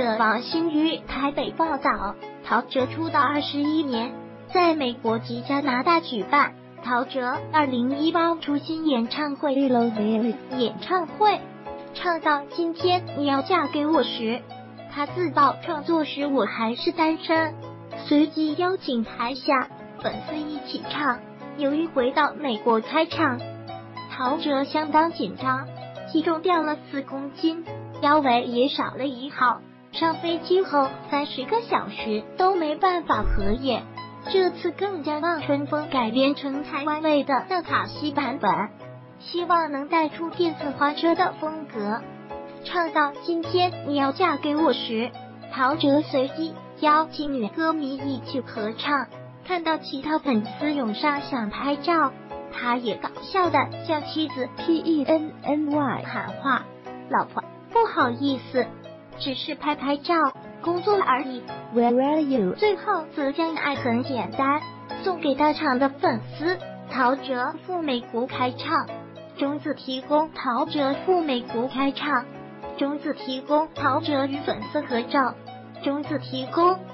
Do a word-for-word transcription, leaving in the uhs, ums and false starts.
者王新宇台北报道，陶喆出道二十一年，在美国及加拿大举办陶喆二零一八出新演唱会演唱会，唱到今天你要嫁给我时，他自曝创作时我还是单身，随即邀请台下粉丝一起唱。由于回到美国开唱，陶喆相当紧张，体重掉了四公斤，腰围也少了一号。上飞机后三十个小时都没办法合眼，这次更将《望春风》改编成台湾味的纳卡西版本，希望能带出电子花车的风格。唱到今天你要嫁给我时，陶喆随即邀请女歌迷一起合唱。看到其他粉丝涌上想拍照，他也搞笑的向妻子 P E N N Y 喊话：“老婆，不好意思，只是拍拍照，工作而已。” Where are you？ 最后则将爱很简单送给到场的粉丝。陶喆赴美国开唱，中子提供陶喆赴美国开唱，中子提供陶喆与粉丝合照，中子提供。